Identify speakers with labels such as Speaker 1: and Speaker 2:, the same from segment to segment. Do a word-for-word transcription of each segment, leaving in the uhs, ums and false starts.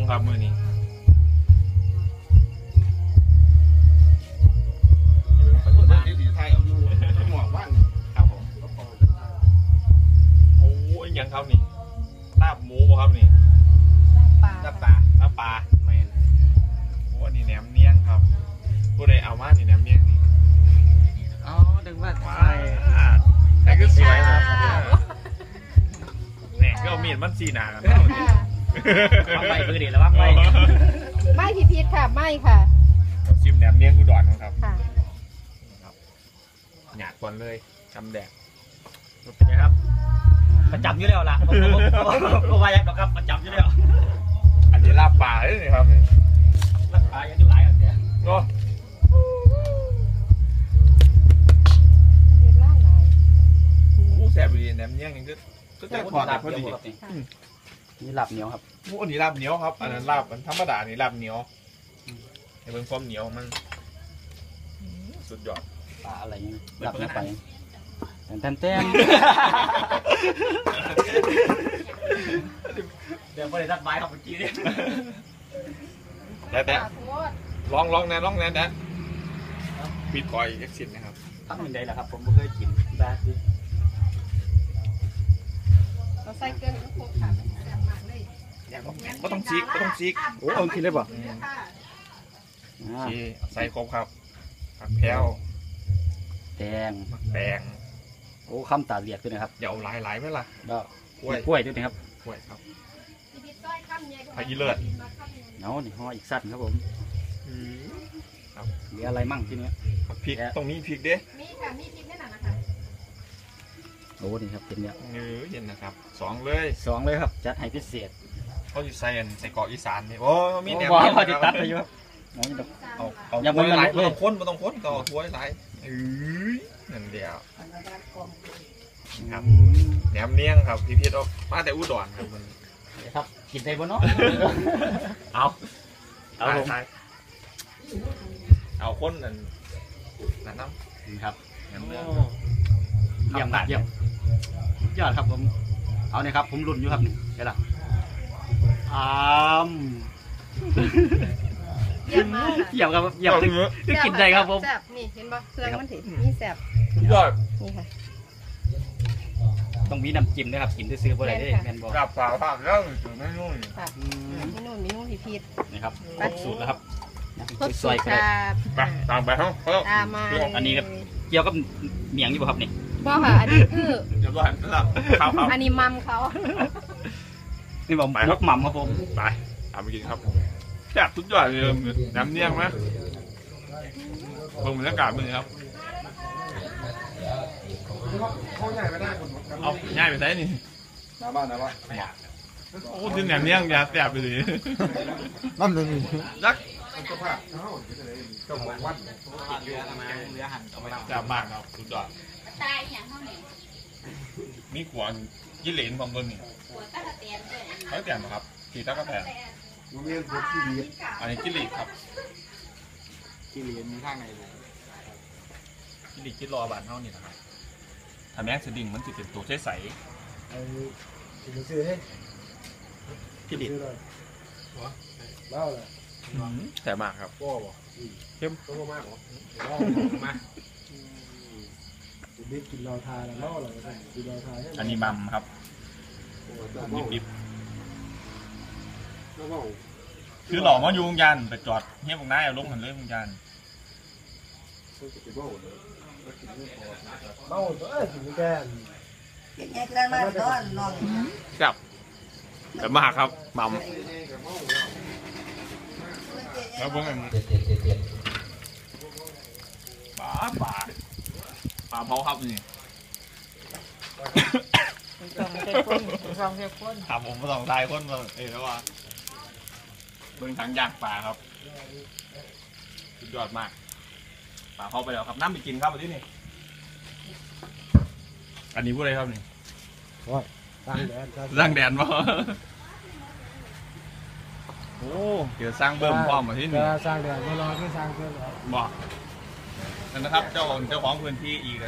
Speaker 1: ครับมือนี้
Speaker 2: ไทยเอาอยู่หมวกว่าง
Speaker 1: ครับผมโอ้ยยังครับนี่ลาบหมูบ่ครับนี่ลาบปลาลาบปลาแมนโอ้นี่แหนมเนียงครับผู้ใดเอามานี่แหนมเนียงนี่
Speaker 3: อ๋อดึงว่า
Speaker 1: ว้าแต่ก็สวยครับเนี่ยก็เอามีดมันสีหนากัน
Speaker 3: วางไปคือดีแล้ววางไป
Speaker 4: ไม่ผิดผิดค่ะไม่ค่ะ
Speaker 1: ชิมแหนมเนียงอุดรครับ
Speaker 4: ค่ะ
Speaker 1: หยาดก่อนเลยจำแดก
Speaker 3: นะครับประจำอยู่แล้วล่ะผมว่าอยากดอกครับประจำอยู่แล้ว
Speaker 1: อันนี้ลาบปลาเลยนี่ครับนี่
Speaker 3: ลาบปลายังอยู่หลายอันเนี่ย
Speaker 1: ก็แสบดีแหนมเนียงยังก็ก็จะทอดพอดี
Speaker 3: นี่ลาบเหนียวครับ
Speaker 1: พวกอันนี้ลาบเหนียวครับอันนั้นลาบธรรมดานี่ลาบเหนียวในเบื้องความเหนียวมันสุดยอด
Speaker 3: ปลาอะไรเงี้ยลาบเนื้อไปแต้มแต้มเดี๋ยวพอได้รัดไม้ครับเมื่อกี้เนี่ย
Speaker 1: แต่แต่ลองลองแน่ลองแน่แต่ปิดคอยเอ็กซิสนะครับ
Speaker 3: ตั้งเป็นไงล่ะครับผมไม่เคยกินได้ดิ
Speaker 4: เราใส่เกลือน้ำโคกค่ะแซ่บมากเลย
Speaker 1: ก็ต้องซีกก็ต้องซีก
Speaker 3: โอ้เอากินได้ป่ะ
Speaker 1: ใส่ครบครับผักแพรว
Speaker 3: แตง
Speaker 1: แตง
Speaker 3: โอ้คำตาเรียกด้วยนะครับ
Speaker 1: อย่าเอาหลายหลายไหมล่ะ
Speaker 3: กล้วยกล้วยด้วยนะครับ
Speaker 1: กล้วยครับผักอีเลิศ
Speaker 3: เนาะนี่ห่ออีกสั้นครับผมเหลืออะไรมั่งที่นี้
Speaker 1: พริกตรงนี้พริกเด้
Speaker 4: มีค่ะมีพริกแน่นอนนะคะ
Speaker 3: โอ้นี่ครับเป็นเนี้ย
Speaker 1: เนื้อเย็นนะครับสองเลย
Speaker 3: สองเลยครับจัดให้พิเศษ
Speaker 1: เขาอยู่ใส่ใส่เกาะอีสานนี่โอ้มีแหนม
Speaker 3: พอติดตัดเลยครับ
Speaker 1: เอาเอายังไม่หลายไม่ต้องค้นไม่ต้องค้นก็ถ้วยหลายเอ้ยนั่นเดียวครับแหนมเนียงครับพี่พีทเอามาแต่อุดรครับมัน
Speaker 3: ครับกินได้บ่เนาะ
Speaker 1: เอาเอาผมเอาค้นนั่นนั่นน้
Speaker 3: ำครับ
Speaker 1: แหนมเนียง
Speaker 3: เยี่ยมเยี่ยมยอดครับผมเอาเนี่ยครับผมรุ่นอยู่ครับนี่เดี๋ยวล่ะอ้าม
Speaker 4: เยี่ยมมาก
Speaker 3: เยี่ยมครับเยี่ยมถึงกินได้ครับผม
Speaker 4: แซ่บนี่เห็นป่ะเครื่องมันถึงนี่แซ่บ
Speaker 1: ยอด
Speaker 4: นี่ค่ะ
Speaker 3: ต้องมีน้ำจิ้มนะครับกินซื้อๆบ่ได้เด้แม่นบ่
Speaker 1: กับฝาฝาแล้วถึงไม่นุ่น
Speaker 4: ค่ะไม่นุ่นไม่นุ่นผิดผิด
Speaker 3: นี่ครับสูตรแล้วครับ
Speaker 4: สวยครับ
Speaker 1: ไปตามไปห้อง
Speaker 4: ตามมา
Speaker 3: อันนี้ครับเกี่ยวกับเมียงอยู่ป่ะครับนี่
Speaker 4: บ่ค่ะอันนี้คือ
Speaker 1: เดี๋ยวก่อนนะครับ
Speaker 4: อันนี้มัมเขา
Speaker 3: นี่บอกไปครับมัมครับผม
Speaker 1: ไปตามไปกินครับแซ่บทุกอย่างเลยน้ำเนียงไหมเพิ่มบรรยากาศเลยครับเอาง่ายไปใช้นี่
Speaker 2: น้ำบ้านน้ำบ้าน
Speaker 1: โอ้ดินแหนมเนียงยาแซ่บไปเลย
Speaker 2: น้ำหนึ่ง
Speaker 1: รัก
Speaker 2: เจ้าภาพเจ้าของวัด
Speaker 1: เรือมาเรือหันแซ่บมากครับสุดยอด
Speaker 5: ตายอย่างเท่านี้
Speaker 1: มีขวานยี่เหลนความบนนี่
Speaker 5: ขวานตะกะแตนด้วย
Speaker 1: ตะกะแตนครับขี่ตะกะแตนอันนี้กิริครับ
Speaker 2: กิริมีข้างในเลย
Speaker 1: กิริกิรอบานเท่านี้นะครับถ้าแม็กซ์ดิ่งมันจะเป็นตัวใช้ใส
Speaker 2: ไอ้กิริซื้อให้
Speaker 1: กิริ
Speaker 2: เล่าเลย
Speaker 1: แต่มากครับ
Speaker 2: ก็บอก
Speaker 1: เข้ม
Speaker 2: ก็มากหรอมาดิบกินเราทานแล้วเล่าอะไรกินเราทาน
Speaker 1: อันนี้มัมครับดิบดิบคือหล่อมายุงยันไปจอดเฮี้ยบงน้าเอาลงหันเลยบงยัน
Speaker 2: เมาเอ้ยกินแกง
Speaker 1: ครับแต่มากครับมัมแล้วพวกมันปลาปลาปลาเผาครับนี่
Speaker 4: สองเจ็ดคนสองเจ็ดคน
Speaker 1: ครับผมสองทายคนมาเออแล้วว่าเบิ่งทั้งย่างปลาครับสุดยอดมากปลาเผาไปแล้วครับน้ำไปกินครับวันที่นี่อันนี้พูดอะไรครับนี่
Speaker 2: สร้างแดน
Speaker 1: สร้างแดนมาโอ้เดี๋ยวสร้างเบิ่มพร้อมมาที่นี่
Speaker 2: สร้างแดนไม่รอที่สร้างเพื่อน
Speaker 1: บอกนั่นนะครับเจ้าเจ้าของพื้นที่อีกกัน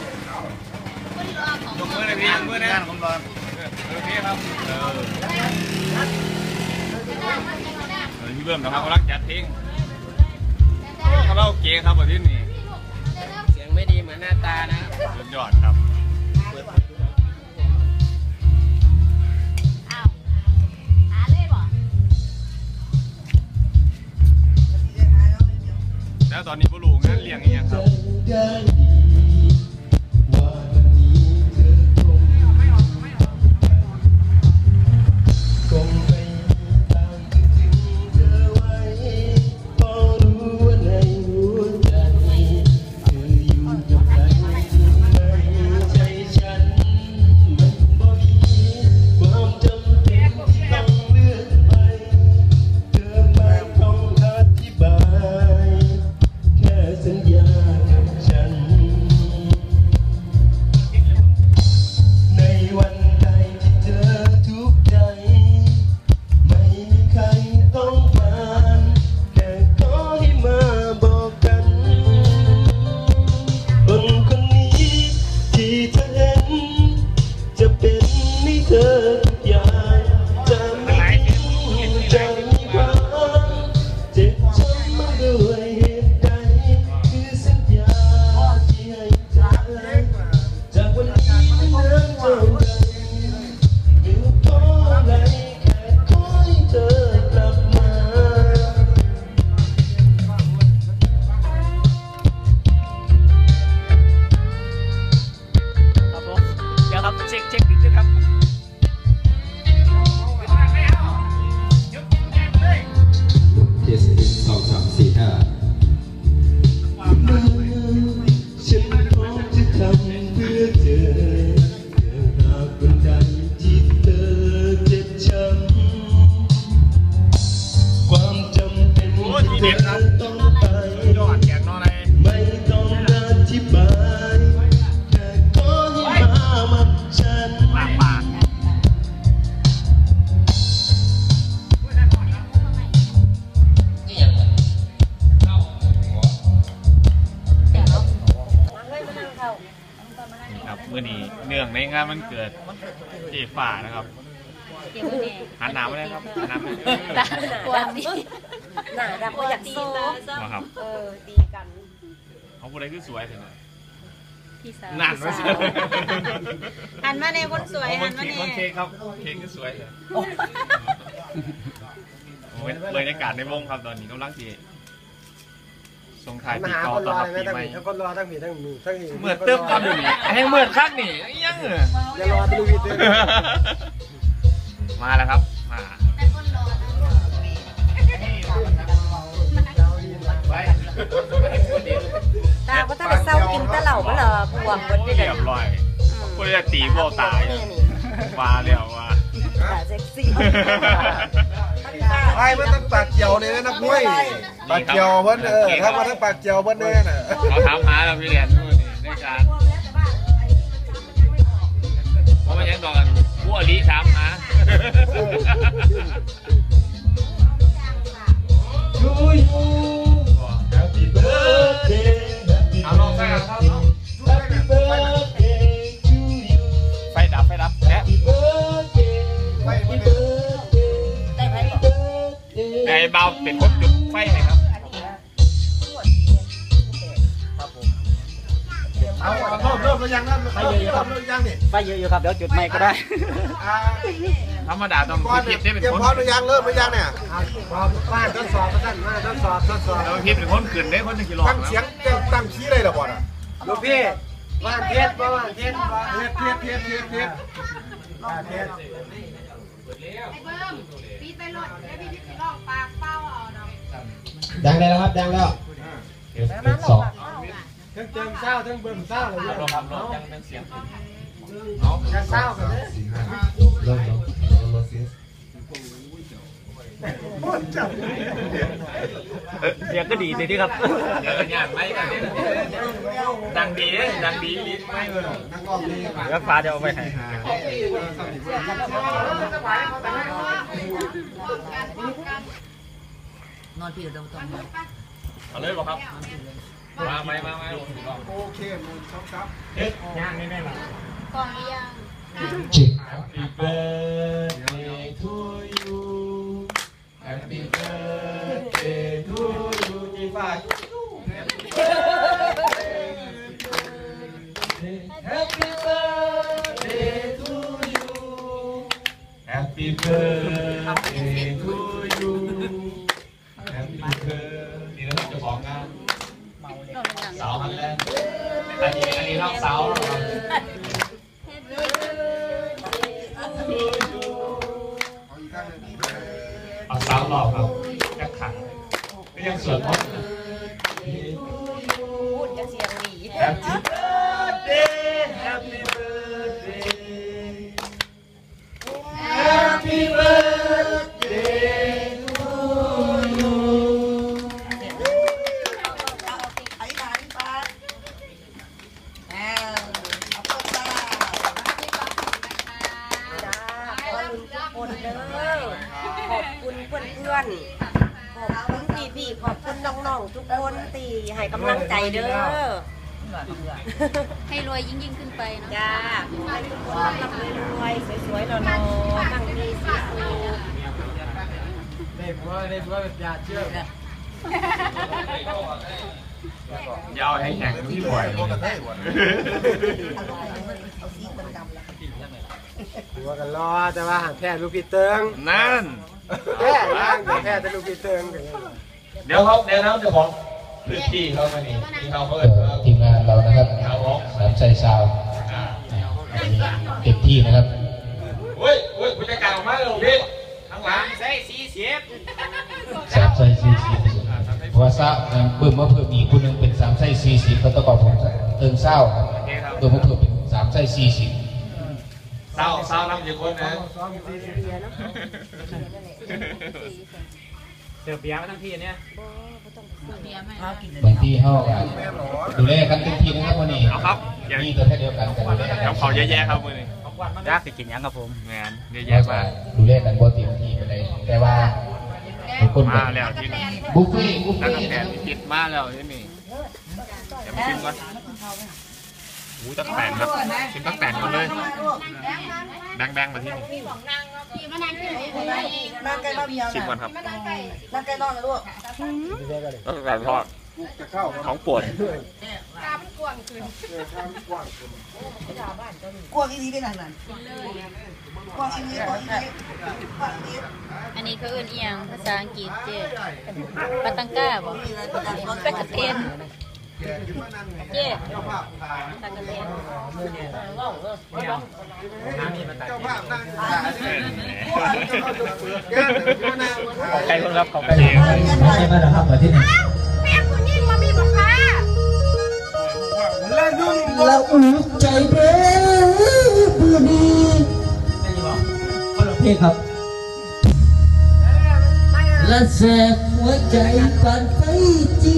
Speaker 1: ยกมือเลยพี่ยกมือนะผมรอโอเคครับเออพี่เบิ้มนะครับกำลังจัดเพลงคาราโอเกะครับประเทศนี้เสียงไม่ดีเหมือนหน้าตานะสุดยอดครับแล้วตอนนี้พ่อหลวงนั่นเลี้ยงอย่างเงี้ยครับเมื่อนี้เนื่องในงานมันเกิดเจฝ่านะครับหันหนาวไม่ได้ครับหันหนาวไม่ได้
Speaker 5: ปวดดีหนาดับก็อยากโซ่
Speaker 1: ครับ
Speaker 5: เออดีกัน
Speaker 1: เขาพูดอะไรคือสวยถึง
Speaker 5: พี่สาว
Speaker 1: หนักเลย
Speaker 4: หันมาในคนสวยหันมาใน
Speaker 1: คนเค้กครับเค้กคือสวยบรรยากาศในวงครับตอนนี้กำลังจีส่งถ่ายปีเก่าตอนรับปีใหม่
Speaker 2: ทั้งคนรอทั้งผีทั้งหนูทั้งหี
Speaker 1: เมื่อเติมความอยู่นี่ให้เมื่อคักนี่ยังเหรอ
Speaker 2: อย่ารอไปดูวิดีโอ
Speaker 1: มาแล้วครับมา
Speaker 5: ตาก็ถ้าไปเศร้ากินตะเหล่าก็เหรอพวงบนได้เรียบ
Speaker 1: ร้อยก็จะตีโบตายมาแล้วว่า
Speaker 5: เซ็กซี่
Speaker 2: ไอ้เพื่อนตั้งปากเกี่ยวเนี่ยนะพุ้ยปากเกี่ยวเพื่อนเออถ้ามาตั้งปากเกี่ยวเพื่อนเนี่ยน่ะ
Speaker 1: เขาถามหาเราพี่เรียนนู่นนี่ในการเพราะมันยังตอนผู้อริถามหาเอาลองไปครับไฟดับไฟดับแค่ไอ้เบาเป็นคนจุดไฟให้ครับ
Speaker 2: ครับผมเอาเริ่มเริ่มหรือยังครับไฟเยอะๆครับเริ่มยังนี่
Speaker 3: ไฟเยอะๆครับเดี๋ยวจุดไม่ก็ได้
Speaker 1: ธรรมดาต้องพิษได้เป็นคน
Speaker 2: พร้อมหรือยังเริ่มหรือยังเนี่ยพร้อมป้าทดสอบท่านมาทดสอบทดสอบ
Speaker 1: เราพิษเป็นคนขึ้นได้คนหนึ่งกิโล
Speaker 2: ตั้งเสียงตั้งขี้เลยเหรอบอลอ่ะลูกพี่ว่างเทียบว่างเทียบเทียบเทียบเทียบเทียบเทียบ
Speaker 4: ไอ้เบิ้มปีไปหลดแล้วพี่พี่ลองปากเป้าเอาเนาะ
Speaker 6: ดังได้แล้วครับดังแล้วสอง
Speaker 2: ทั้งเติมเศร้าทั้งเบิ่มเศร้าเลย
Speaker 1: เราทำรถยังเป็นเสียง
Speaker 2: เอาจะเศร้ากันเลย
Speaker 6: ลงลงลงเสีย
Speaker 3: เสียงก็ดีสิที่ครับ
Speaker 1: เดี๋ยวงานไม่กันดังดีดังดีลิ้นไม่เลย
Speaker 3: แล้วฟ้าจะเอาไปให้
Speaker 5: นอนพี่เดี๋ยวต้อง
Speaker 1: เอาเลยบอกครับมาไหมมาไหม
Speaker 2: โอเคมันชอบครับ
Speaker 1: เอ๊ะย่างนี่ได้หรอก
Speaker 4: ล่องยัง
Speaker 6: จิก
Speaker 1: Happy birthday to you
Speaker 7: Happy birthday to you Happy birthday นี่เราจะบอกงานสาวมันแล้วอันนี้อันนี้น้องสาวเอาสาวหลอกครับแค่ขังก็ยังสวดมนต์
Speaker 5: พูดจะเสียงดี
Speaker 7: Happy birthday Happy birthday Happy birthday to you
Speaker 5: ไอ้หลานป้าแอลเอาตัวตาจ้าขอบคุณทุกคนเด้อขอบคุณเพื่อนๆขอบคุณพี่ๆขอบคุณน้องๆทุกคนตีให้กำลังใจเด้อ
Speaker 4: ให้รวยยิ่งยิ่งขึ้นไปนะ
Speaker 5: จ้าขอให้ทุกคนร่ำรวยสวยๆหล่อๆมั่งมีสีสุข
Speaker 2: ได้ผัวได้ผัวแบบยาเชื่อ
Speaker 1: ยาวให้แข็งพี่บ่อย
Speaker 2: ผัวกันรอแต่ว่าหางแพ้ลูกพี่เติง
Speaker 1: นั่น
Speaker 2: แพ้ย่างแพ้แต่ลูกพี่เติง
Speaker 7: เดี๋ยวเขาเดี๋ยวเขาจะบอกพื้นที่เขามานี่ที่เขาเปิด
Speaker 6: ทีมงานเรานะครับสามใจชาวเต็มที่นะครับ
Speaker 7: เฮ้ยเฮ้ยผู้จัดการออกมาเลยพี่ข้างหลัง
Speaker 6: สามใจสี่สิบเพราะว่าซาเพิ่มมาเพิ่มอีกคนหนึ่งเป็นสามใจสี่สิบก็ต้องบอกผมเติมเศร้าครับเพิ่มมาเพิ่มเป็นสามใจสี่สิบ
Speaker 7: เศร้าเศร้าน้ำอยู่คนนะ
Speaker 3: เสิร์ฟเบียร์มาทั้งที่เนี่ย
Speaker 6: บางทีเขาดูแลกันเต็มที่นะครับวันนี้
Speaker 1: เอาครับ
Speaker 6: มีตัวแค่เดียวกันกันดูแล
Speaker 1: กับเขาแย่ๆครับมือนี้
Speaker 3: ยากสิกินยังครับผม
Speaker 1: แมนแย่ๆมา
Speaker 6: ดูแลกันบ่เต็มที่ไปเลยแต่ว่าทุกคน
Speaker 1: มาแล้วที่
Speaker 6: บุฟเฟ่บุฟ
Speaker 1: นัก
Speaker 6: เฟ่
Speaker 1: แข่งพิษมาแล้วที่นี่เดี๋ยวมาชิมก่อนหูตักแตนครับชิมตักแตนก่อนเลยแบงๆมาที่นี่
Speaker 4: พี่มานานขึ้นเลย
Speaker 5: นั่งใกล้บ้านเมีย
Speaker 1: ชิมก่อนครับ
Speaker 5: นั่งใกล้นอนนะลูก
Speaker 1: ตักแตนทอดของปวด
Speaker 4: ตามันกว้างขึ้น
Speaker 5: กลัวอีนี้เป็นอะไรกลัวอีนี้กลัวอีนี้กลัวอีนี้
Speaker 4: อันนี้เขาเอื่นเอียงภาษาอังกฤษเจ๊ปาตังก้าบอกปากกาเทนเจ๊ปากกาเทน
Speaker 3: ใครคนรับเขา
Speaker 6: ใช่ไหมล่ะครับประเทศนี้
Speaker 4: แม่คุณยิ่งมามีบอกค่ะ
Speaker 6: เราอุ่นใจเด้อบุรีเพลงครับและแสบหัวใจปานไฟจี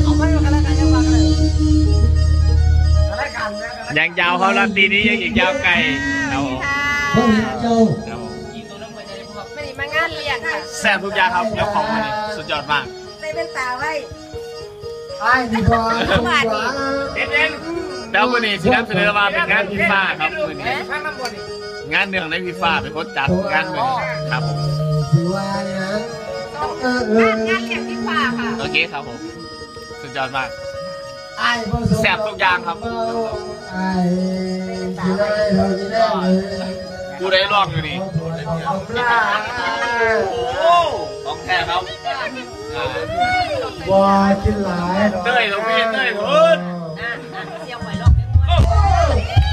Speaker 1: ยังยาวเขาลำดีนี้ยังอีกยาวไกลเอา
Speaker 6: พ่อเจ้า
Speaker 5: ไม่ได้มางานเลี้ยงค่ะ
Speaker 1: แซ่บทุกอย่างครับยกของมานี่สุดยอดมาก
Speaker 5: ใส่เป็นตาไว้
Speaker 2: ไอ้ดีกว่าดีกว่า
Speaker 1: เอ็นเอ็นแล้วมือนี้ที่นำเสนอมาเป็นงานฟีฟ่าครับมือนี้งานเนื่องในฟีฟ่าเป็นคนจัดงานมือครับผม
Speaker 2: ดีว่าอย่าง
Speaker 4: งานงานเลี้ยงที่ฝ่าค่ะ
Speaker 1: โอเคครับผมสุดยอดมาก
Speaker 2: ไอ้
Speaker 1: แซ่บทุกอย่างครับ
Speaker 2: ไอ้ที่ได้เราจะได้เลย
Speaker 1: กูได้ลองอยู่นี่
Speaker 2: เอาปลา
Speaker 1: โอ้ของแท้ครับอ่า
Speaker 2: บ่กินหลาย
Speaker 1: เต้ยลงพี่เต้ยทุน
Speaker 5: เสียวหอยลอกไม่ม้วน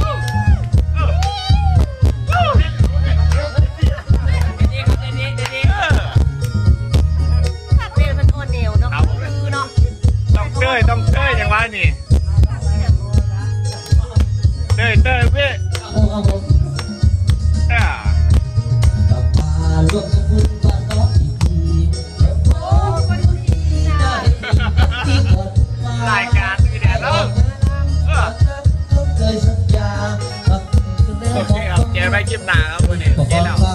Speaker 5: ผักเปรี้ยวมันอ่อนเหนียวเนาะคือเนาะ
Speaker 1: ต้องเต้ยต้องเต้ยอย่างว่านี่เต้ยเต้ยพี่อ่า
Speaker 6: ลูกสมุนบ้านน้องอีกที
Speaker 1: รายการมีแดดแล้วโอเคครับเจอไปคลิปหน้าครับวันนี้เจ๊เรา